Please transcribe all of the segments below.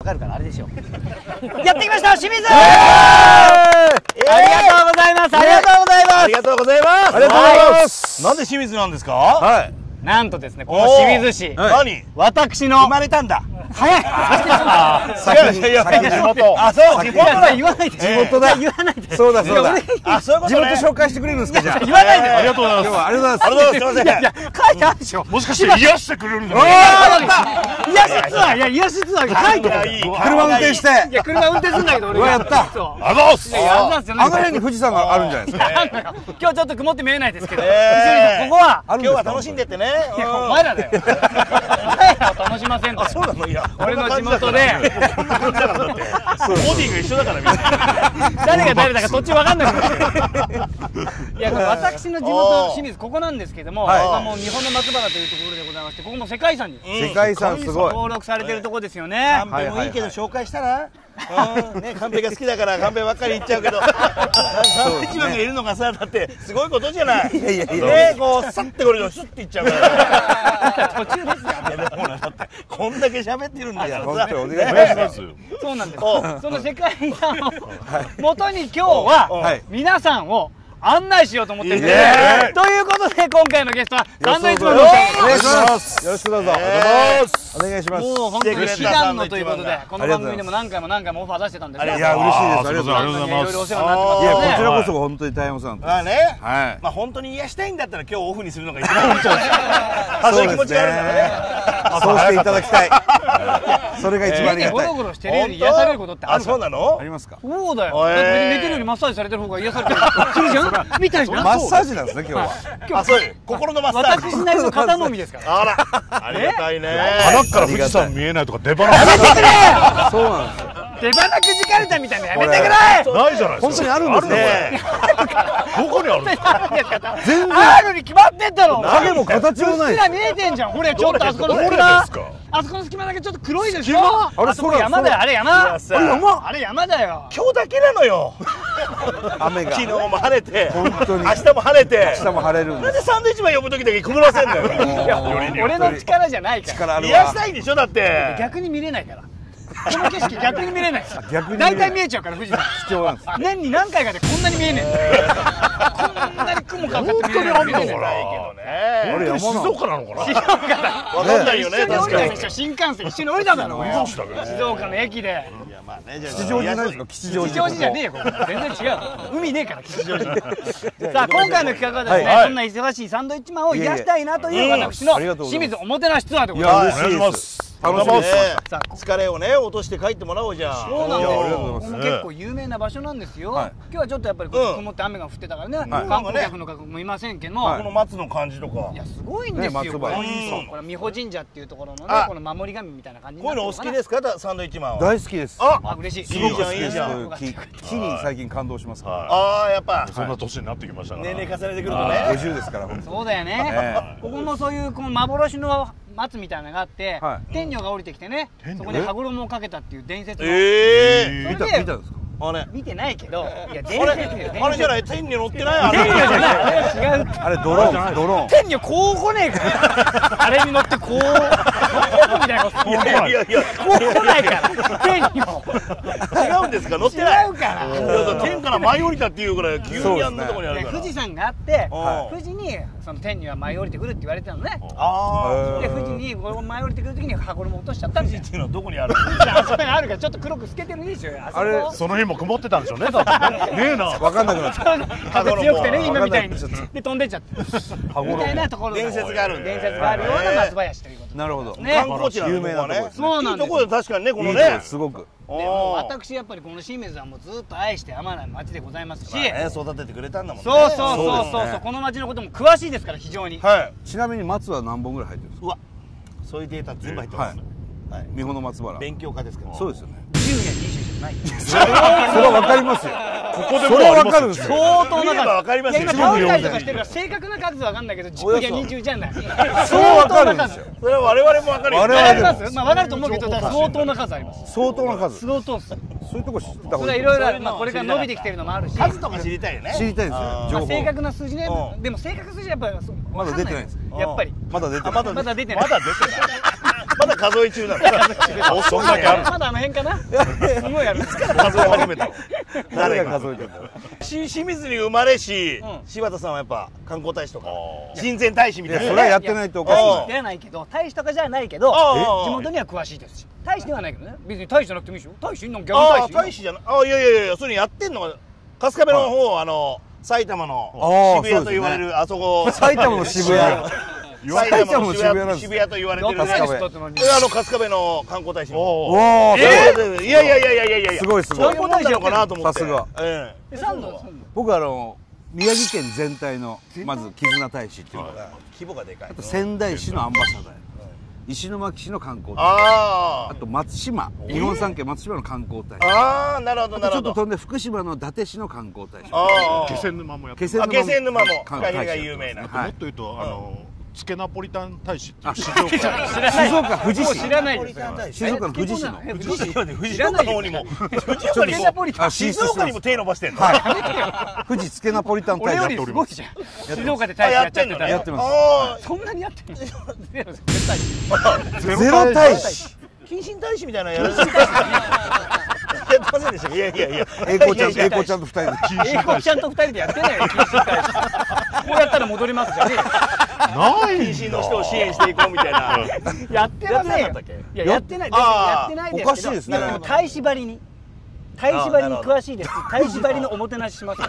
かるからあれでしょやってきました清水ありがとうございますありがとうございますありがとうございます。 ありがとうございます。 なんで清水なんですか。 はい。 なんとですねこの清水市何私の生まれたんだ。 早いいやいや地元。あ、そう地元だ。 言わないで地元だ。 言わないでそうだそうだ。 あ、そういうことね。 地元紹介してくれるんですかじゃあ。 言わないでありがとうございます。 今日はありがとうございます。 ありがとうございます。すみません。 いや書いてあるでしょもしかして癒してくれるんじゃない癒しツアーいや癒しツアー書いてある車運転して。 いや車運転するんだけど俺がやった。 ありがとうございます。 あの辺に富士山があるんじゃないですか。 今日ちょっと曇って見えないですけどここは今日は楽しんでってね。 お前らだよお前らを楽しませんとそうなのいや。 俺の地元でボディが一緒だからみんな。 誰が誰だか途中わかんないいや私の地元清水ここなんですけどももう日本の松原というところでございましてここも世界遺産に世界遺産すごい登録されてるとこですよね。 カンペもいいけど紹介したらね、カンペが好きだからカンペばっかり言っちゃうけどサンドイッチマンがいるのがさだってすごいことじゃない。 いやいやいやね、こうさってこれをスッていっちゃうから途中ですよいやでもほらだってこんだけ喋ってるんだからさ。 お願いします。 そうなんです。その世界遺産を元に今日は皆さんを案内しようと思ってるんでということで今回のゲストはサンドイッチマンのお願いします。よろしくどうぞお願いします。 もう本当に悲願のということでこの番組でも何回もオファー出してたんですよ。 いや嬉しいです。ありがとうございます。 いろいろお世話になってます。 いやこちらこそ本当に大変お世話になってます。 ね、 はい。 まあ本当に癒したいんだったら今日オフにするのが一番いいんじゃないですか。そういう気持ちがあるんだね。 そうしていただきたい。それが一番ありがたい。 ゴロゴロしてるより癒されることってある。 そうなの？ ありますか？ そうだよ。寝てるよりマッサージされてる方が癒されてる。するじゃん？みたいな。 マッサージなんですね今日は。 あ、そういう心のマッサージ。 私なりの肩もみですから。 あら、ありがたいね。 鼻から富士山見えないとか出鼻やめてくれ。 そうなんですよ。 出鼻くじかれたみたいなやめてくれ。 ないじゃないですか。 本当にあるんですね。 どこにあるんですか。 全然あるに決まってんだろ。 影も形もない。 うっすら見えてんじゃん。ほれちょっとあそこの隙間。あそこの隙間だけちょっと黒いでしょ。あそこ山だよ。あれ山。あれ山だよ。 今日だけなのよ。 雨が。 昨日も晴れて、 本当に。 明日も晴れて、 明日も晴れるんで。 なんでサンドイッチマン呼ぶ時だけ曇らせんだよ。 俺の力じゃないから。 癒したいんでしょだって。 逆に見れないから。この景色逆に見れないです。 逆に大体見えちゃうから富士山。 貴重なんです。 年に何回かでこんなに見えねえ。こんなに雲かかって見えない。 本当にあんのかな。あれ静岡なのかな。 静岡だ。 わかんないよね。 一緒に降りたでしょ。新幹線一緒に降りただろ。静岡の駅で。 吉祥寺ないですか。吉祥寺じゃねえよ。全然違う。海ねえから吉祥寺。さあ今回の企画はですね、そんな忙しいサンドイッチマンを癒したいなという私の清水おもてなしツアーでございます。 お願いします。楽しみです。 疲れをね落として帰ってもらおうじゃん。 そうなんですよ。ここも結構有名な場所なんですよ。今日はちょっとやっぱり曇って雨が降ってたからね。観光客の方もいませんけども、 この松の感じとか。 いやすごいんですよ。これ美穂神社っていうところのねこの守り神みたいな感じ。 こういうのお好きですかサンドイッチマンは。 大好きです。 あ嬉しい。 いいじゃんいいじゃん。 木に最近感動します。 ああやっぱそんな年になってきましたから。 年齢重ねてくるとね。 50ですから。 そうだよね。ここもそういうこの幻の松みたいなのがあって天女が降りてきてねそこに羽衣をかけたっていう伝説の。 見たんですか。 あれ見てないけどいや伝説よ。 あれじゃない天女乗ってないあれ。 天女じゃないあれ違う。 あれドローン。 天女こう来ねえからあれに乗ってこうみたいなこと。 いやいやこう来ないから天女。 違うんですか乗ってない。 違うから。 天から舞い降りたっていうぐらい急にあんなとこにあるから。 富士山があって富士にその天女は舞い降りてくるって言われてたのね。で富士に舞い降りてくる時に羽衣落としちゃったんですよ。 っていうのはどこにある。 あそこにあるからちょっと黒く透けてるんですよ。 あれその日も曇ってたんでしょうね。だってねえな。 分かんなくなっちゃう。 風強くてね今みたいにで飛んでっちゃってみたいなところ伝説がある伝説があるような松林ということ。 なるほど。 観光地有名なところです。 そうなんです。 いいところ確かにねこのね。 すごく。 私やっぱりこの清水はもうずっと愛してやまない町でございますし。 育ててくれたんだもんね。 そうこの町のことも詳しいですから非常に。 ちなみに松は何本ぐらい入ってるんですか。 うわそういうデータ全部入ってます。 美穂の松原。 勉強家ですから。 そうですよね。 10年20じゃない。 それはわかりますよ。 ここでそれはわかるんですよ。 相当な数。 わかりますよ。 今倒れたりとかしてるから正確な数わかんないけど10年20じゃない。 それはわかるんですよ。 それは我々もわかるよ。 わかります。まあわかると思うけど相当な数あります。 相当な数。 相当っす。 そういうとこ知ってた方そがいい。 れはいろいろある。まあこれから伸びてきてるのもあるし。 数とか知りたいよね。 知りたいんですよ。情報。 正確な数字ね。でも正確数字やっぱまだ出てないんです。 やっぱり。 まだ出てない。 まだ出てない。 まだ出てない。ままだ数え中なの。 そんだけある。 まだあの辺かな。すごいある。 数え始めたの。 誰が数えてるの？ 清水に生まれし、柴田さんはやっぱ観光大使とか親善大使みたいな。 それはやってないとおかしい。 ではないけど、大使とかじゃないけど、地元には詳しいですし。大使ではないけどね。別に大使じゃなくてもいいでしょ。大使の逆に大使。 大使じゃない。いやそれやってんのが春日部の方、埼玉の渋谷と言われるあそこ。 埼玉の渋谷。 埼玉の渋谷と言われてる春日部の観光大使。 おお。 いやすごいすごい。 そういうもんなのかなと思って。 さすが。僕宮城県全体のまず絆大使っていうのが規模がでかい。 あと仙台市のアンバサダー、石巻市の観光大使、あと松島、日本三景松島の観光大使、 ああなるほどなるほど。 ちょっと飛んで福島の伊達市の観光大使、 気仙沼もやってる。 気仙沼もフカヒレが有名な。 もっと言うとつけナポリタン大使っていう静岡富士市、 知らないです。 静岡の富士市の富士岡の方にも静岡にも手伸ばしてんの。 富士つけナポリタン大使やっております。 静岡で大使やっちゃってた。 やってます。 そんなにやってるの？ ゼロ大使、 謹慎大使みたいなやらせてやってませんでした。いや栄光ちゃんと2人で、 栄光ちゃんと2人でやってないよ。謹慎大使こうやったら戻りますじゃねえ。謹慎の人を支援していこうみたいな。 やってませんよ。いややってないです。やってないですけど。 おかしいですね。 大使張りに詳しいです。大使張りのおもてなししますから。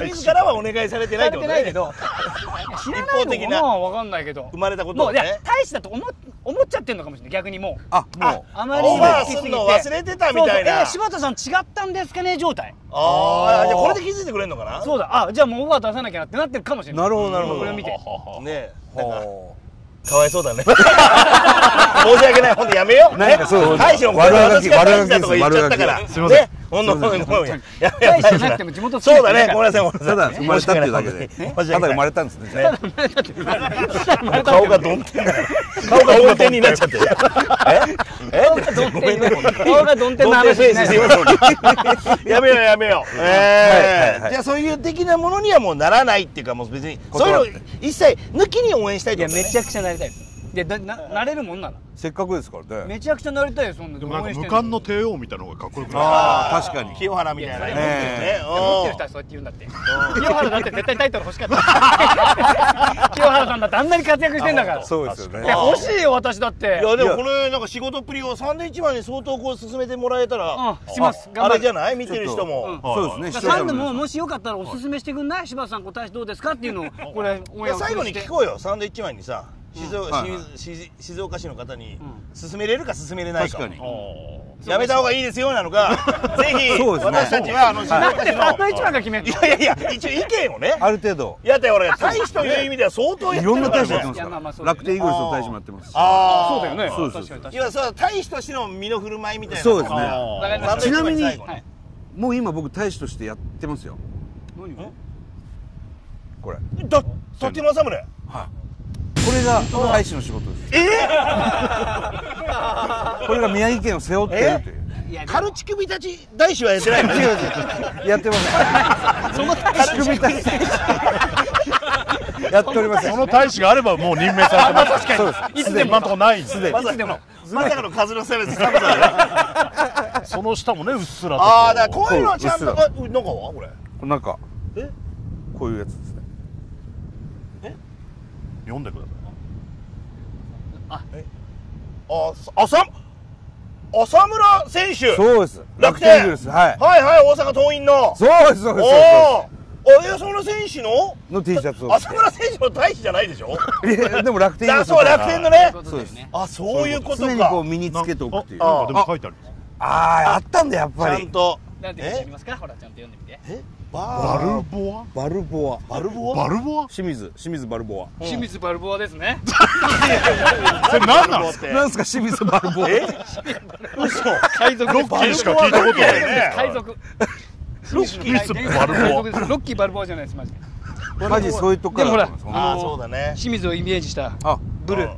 自らはお願いされてないってことね。 けど知らないのも分かんないけど、 生まれたことをね、 大使だと思っちゃってるのかもしれない。逆にもうあまりにオファーするの忘れてたみたいな。 柴田さん違ったんですかね状態。 じゃあこれで気づいてくれるのかな。 そうだ。じゃあもうオファー出さなきゃなってなってるかもしれない。 なるほどなるほど。 これを見てね、かわいそうだね。申し訳ない。ほんとやめよう。大使のこと私が大使だとか言っちゃったから。すみません。ほんと大使じゃなくても地元そうだね。ごめんなさい。 ただ生まれたっていうだけで、ただ生まれたんですね。 顔がどん天だよ。顔がどん天になっちゃってる。 顔がどん天の話しない。 やめよう。じゃあそういう的なものにはもうならないっていうか、もう別にそういうの一切抜きに応援したいと。 いやめちゃくちゃなりたいです。いやなれるもんならせっかくですからね。 めちゃくちゃなりたいよ。そんなでもなんか無冠の帝王みたいなのがかっこよくない？ 確かに清原みたいなね。持ってる人はそうやって言うんだって。清原だって絶対タイトル欲しかった。清原さんだってあんなに活躍してんだから。 そうですよね。 欲しいよ私だって。 いやでもこれなんか仕事っぷりをサンドイッチマンに相当こう進めてもらえたらします。 あれじゃない？見てる人も。 そうですね。 サンドももしよかったらおすすめしてくんない？柴田さん大使どうですかっていうのをこれ最後に聞こうよ。サンドイッチマンにさ。静岡市の方に勧めれるか勧めれないか、やめた方がいいですよなのか、ぜひ私たちはサンドイッチマンが決める。 いや一応意見をね、 ある程度やって俺大使という意味では相当いろんな大使やってますから。楽天イーグルスの大使もやってます。 そうだよね。 いやそう大使としての身の振る舞いみたいな。 そうですね。ちなみにもう今僕大使としてやってますよ。これだ立政宗。 これが大使の仕事です。これが宮城県を背負っているという。 カルチ首たち大使はやってないの？ やってます。そのカルチ首たちやっておりません。 その大使があればもう任命されてます。確かに。いつでも今のとこないんです。 まさかの数の差別。 その下もねうっすらと。 だからこういうのはちゃんと中はこれ。 中こういうやつですね。 読んでください。 浅村選手。 そうです。 楽天。 はい。 大阪桐蔭の。 そうです。 浅村選手の T シャツを。 浅村選手の大使じゃないでしょ。 でも楽天。 そう楽天のね。 そうです。 そういうことか。 常にこう身につけておくっていう。 でも書いてある。 あったんだやっぱり。 ちゃんと。 なんて読みますか。ほらちゃんと読んでみて。 バルボア。清水バルボア。 清水バルボアですね。 それ何なんですか？ なんですか清水バルボア。 嘘。 海賊。 ロッキーしか聞いたことないね。 海賊。 ロッキーバルボアじゃないですマジで。 マジそういうとこから。 でもほらそうだね。 清水をイメージしたブルー。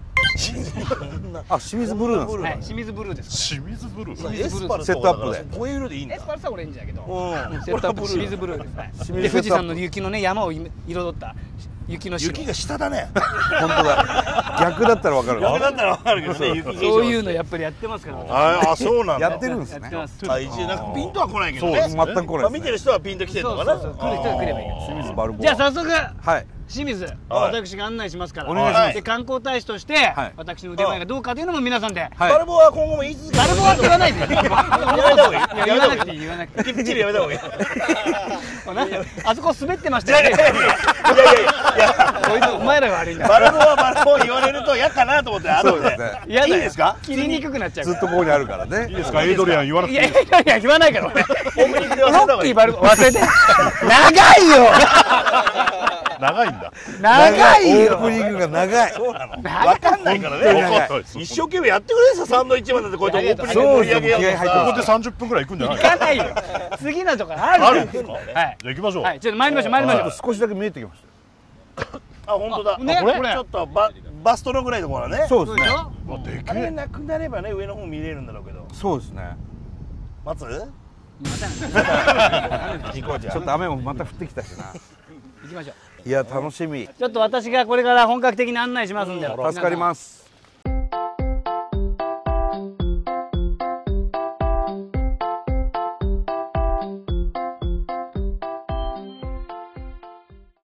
清水ブルーなんですか？ 清水ブルーです。 清水ブルー。 セットアップで。 こういう色でいいんだ。 エスパルスはオレンジだけど。セットアップ清水ブルーです。で富士山の雪のね山を彩った雪の城。 雪が下だね。 本当だ。逆だったらわかる。 逆だったらわかるけどね。雪化粧。 そういうのやっぱりやってますから。 あ、そうなんだ。 やってるんですね。 やってます。 一応なんかピンとは来ないけどね。 全く来ない。 見てる人はピンと来てるのかな。 来る人が来ればいいから。 清水バルボア。 じゃあ早速。 はい。 清水、私が案内しますから。 お願いします。 で観光大使として私の腕前がどうかというのも皆さんで。 バルボアは今後も言い続ける。 バルボアって言わないで。 やめた方がいい。 言わなくていい、言わなくていい。 きっちりやめた方がいい。 あそこ滑ってましたよね。 いやこいつお前らが悪いんだ。 バルボア言われると嫌かなと思って。 そうですね。 いいですか？ 切りにくくなっちゃう。 ずっとここにあるからね。 いいですか、エイドリアン言わなくていい。 いや言わないから俺。 オープニングで忘れた方がいい。 バルボア忘れて。長いよ。 長いんだ。 長いよ。 オープニングが長い。 そうなの。わかんないからね。一生懸命やってくれるさ、サンドイッチマンだってこうやってオープニング盛り上げようとさ。 ここで30分くらい行くんじゃない？ 行かないよ。次のとこある。 あるんですか？ はい。 じゃあ行きましょう。 はい。ちょっと参りましょう参りましょう。 少しだけ見えてきましあ、本当だ。 ね、 これちょっとバストのぐらいのところだね。 た。そうですね。 あれなくなればね、上の方見れるんだろうけど。 そうですね。 待つ？ ちょっと雨もまた降ってきたしな。 行きましょう。 いや楽しみ。 ちょっと私がこれから本格的に案内しますんで。 助かります。